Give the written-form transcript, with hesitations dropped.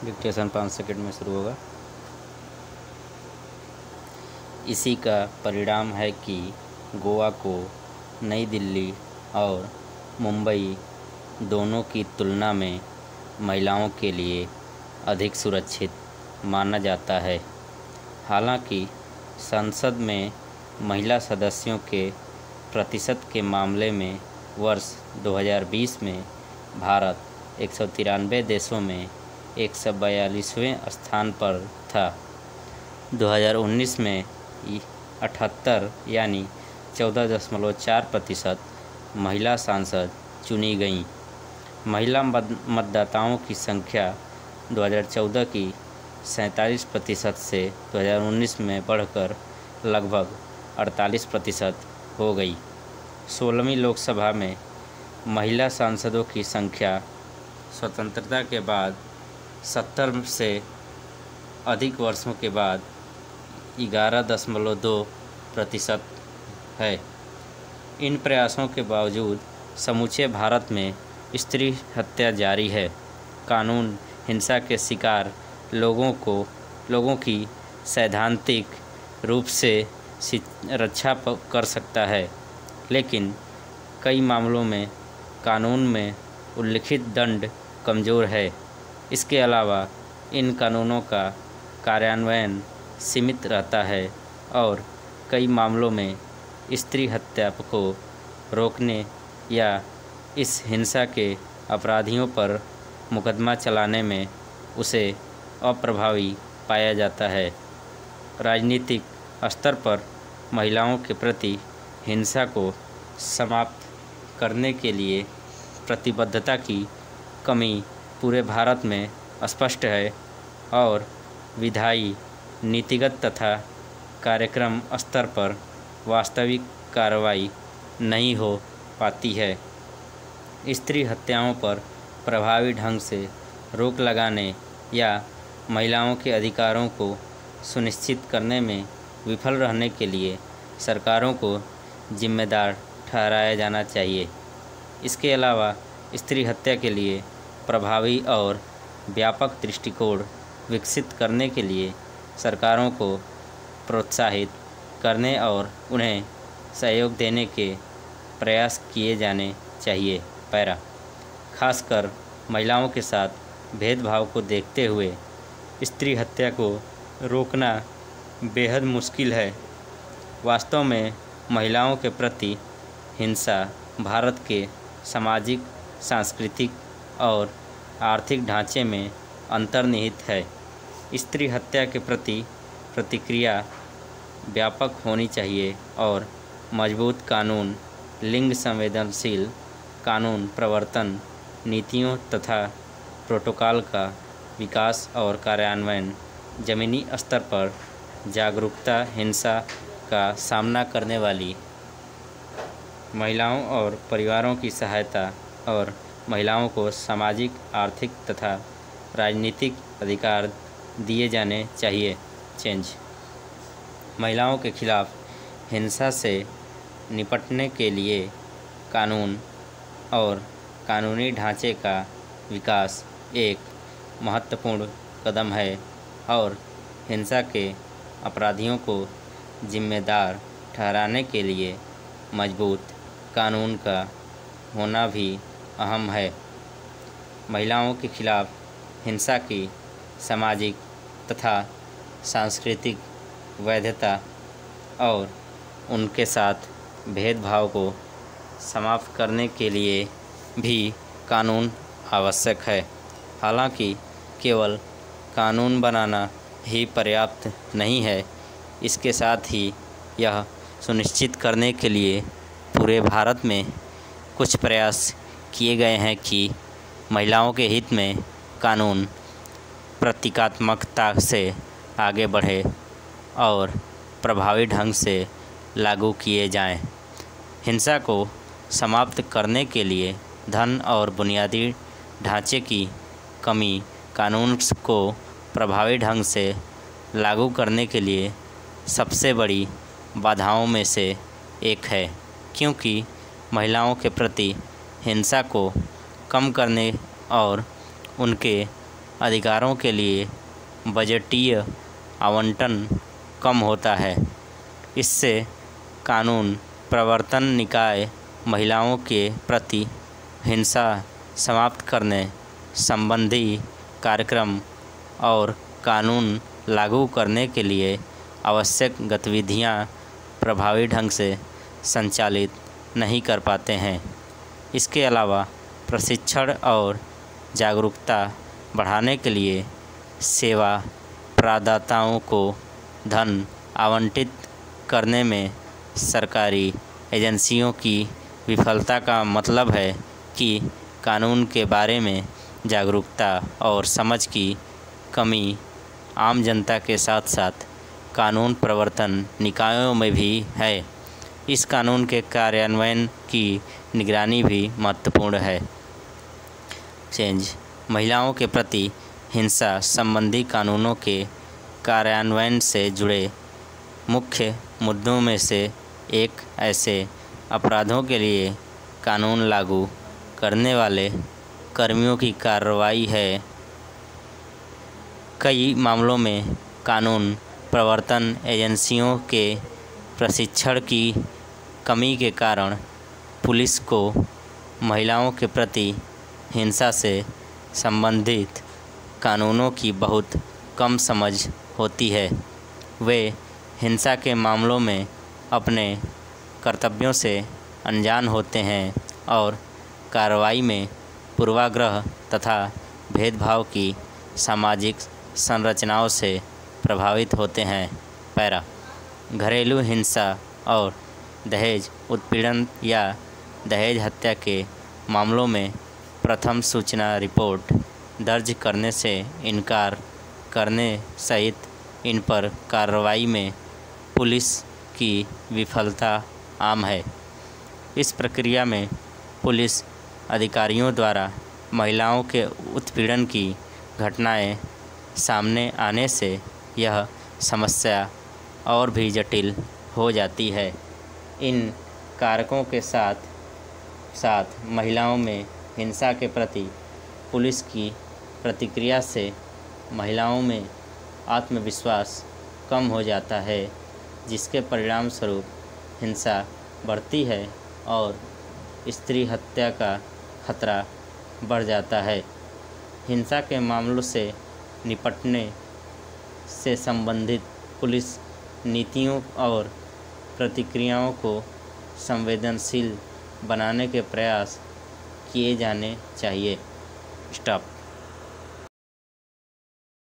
Dictation 5 second में शुरू होगा। इसी का परिणाम है कि गोवा को नई दिल्ली और मुंबई दोनों की तुलना में महिलाओं के लिए अधिक सुरक्षित माना जाता है। हालांकि संसद में महिला सदस्यों के प्रतिशत के मामले में वर्ष 2020 में भारत 193 देशों में 142वें स्थान पर था। 2019 में 78 यानी 14.4% महिला सांसद चुनी गईं। महिला मतदाताओं की संख्या 2014 की 47% से 2019 में बढ़कर लगभग 48% हो गई। 16वीं लोकसभा में महिला सांसदों की संख्या स्वतंत्रता के बाद 70 से अधिक वर्षों के बाद 11.2% है। इन प्रयासों के बावजूद समूचे भारत में स्त्री हत्या जारी है। कानून हिंसा के शिकार लोगों की सैद्धांतिक रूप से रक्षा कर सकता है, लेकिन कई मामलों में कानून में उल्लिखित दंड कमज़ोर है। इसके अलावा इन कानूनों का कार्यान्वयन सीमित रहता है और कई मामलों में स्त्री हत्या को रोकने या इस हिंसा के अपराधियों पर मुकदमा चलाने में उसे अप्रभावी पाया जाता है। राजनीतिक स्तर पर महिलाओं के प्रति हिंसा को समाप्त करने के लिए प्रतिबद्धता की कमी पूरे भारत में स्पष्ट है और विधायी, नीतिगत तथा कार्यक्रम स्तर पर वास्तविक कार्रवाई नहीं हो पाती है। स्त्री हत्याओं पर प्रभावी ढंग से रोक लगाने या महिलाओं के अधिकारों को सुनिश्चित करने में विफल रहने के लिए सरकारों को जिम्मेदार ठहराया जाना चाहिए। इसके अलावा स्त्री हत्या के लिए प्रभावी और व्यापक दृष्टिकोण विकसित करने के लिए सरकारों को प्रोत्साहित करने और उन्हें सहयोग देने के प्रयास किए जाने चाहिए। पैरा खासकर महिलाओं के साथ भेदभाव को देखते हुए स्त्री हत्या को रोकना बेहद मुश्किल है। वास्तव में महिलाओं के प्रति हिंसा भारत के सामाजिक, सांस्कृतिक और आर्थिक ढांचे में अंतर्निहित है। स्त्री हत्या के प्रति प्रतिक्रिया व्यापक होनी चाहिए और मजबूत कानून, लिंग संवेदनशील कानून प्रवर्तन नीतियों तथा प्रोटोकॉल का विकास और कार्यान्वयन, ज़मीनी स्तर पर जागरूकता, हिंसा का सामना करने वाली महिलाओं और परिवारों की सहायता और महिलाओं को सामाजिक, आर्थिक तथा राजनीतिक अधिकार दिए जाने चाहिए। चेंज महिलाओं के खिलाफ हिंसा से निपटने के लिए कानून और कानूनी ढांचे का विकास एक महत्वपूर्ण कदम है और हिंसा के अपराधियों को जिम्मेदार ठहराने के लिए मजबूत कानून का होना भी अहम है। महिलाओं के खिलाफ हिंसा की सामाजिक तथा सांस्कृतिक वैधता और उनके साथ भेदभाव को समाप्त करने के लिए भी कानून आवश्यक है। हालांकि केवल कानून बनाना ही पर्याप्त नहीं है, इसके साथ ही यह सुनिश्चित करने के लिए पूरे भारत में कुछ प्रयास किए गए हैं कि महिलाओं के हित में कानून प्रतीकात्मकता से आगे बढ़े और प्रभावी ढंग से लागू किए जाएं। हिंसा को समाप्त करने के लिए धन और बुनियादी ढांचे की कमी कानून को प्रभावी ढंग से लागू करने के लिए सबसे बड़ी बाधाओं में से एक है, क्योंकि महिलाओं के प्रति हिंसा को कम करने और उनके अधिकारों के लिए बजटीय आवंटन कम होता है। इससे कानून प्रवर्तन निकाय महिलाओं के प्रति हिंसा समाप्त करने संबंधी कार्यक्रम और कानून लागू करने के लिए आवश्यक गतिविधियां प्रभावी ढंग से संचालित नहीं कर पाते हैं। इसके अलावा प्रशिक्षण और जागरूकता बढ़ाने के लिए सेवा प्रदाताओं को धन आवंटित करने में सरकारी एजेंसियों की विफलता का मतलब है कि कानून के बारे में जागरूकता और समझ की कमी आम जनता के साथ साथ कानून प्रवर्तन निकायों में भी है। इस कानून के कार्यान्वयन की निगरानी भी महत्वपूर्ण है। महिलाओं के प्रति हिंसा संबंधी कानूनों के कार्यान्वयन से जुड़े मुख्य मुद्दों में से एक ऐसे अपराधों के लिए कानून लागू करने वाले कर्मियों की कार्रवाई है। कई मामलों में कानून प्रवर्तन एजेंसियों के प्रशिक्षण की कमी के कारण पुलिस को महिलाओं के प्रति हिंसा से संबंधित कानूनों की बहुत कम समझ होती है। वे हिंसा के मामलों में अपने कर्तव्यों से अनजान होते हैं और कार्रवाई में पूर्वाग्रह तथा भेदभाव की सामाजिक संरचनाओं से प्रभावित होते हैं। पैरा घरेलू हिंसा और दहेज उत्पीड़न या दहेज हत्या के मामलों में प्रथम सूचना रिपोर्ट दर्ज करने से इनकार करने सहित इन पर कार्रवाई में पुलिस की विफलता आम है। इस प्रक्रिया में पुलिस अधिकारियों द्वारा महिलाओं के उत्पीड़न की घटनाएं सामने आने से यह समस्या और भी जटिल हो जाती है। इन कारकों के साथ साथ महिलाओं में हिंसा के प्रति पुलिस की प्रतिक्रिया से महिलाओं में आत्मविश्वास कम हो जाता है, जिसके परिणाम स्वरूप हिंसा बढ़ती है और स्त्री हत्या का खतरा बढ़ जाता है। हिंसा के मामलों से निपटने से संबंधित पुलिस नीतियों और प्रतिक्रियाओं को संवेदनशील बनाने के प्रयास किए जाने चाहिए। स्टॉप।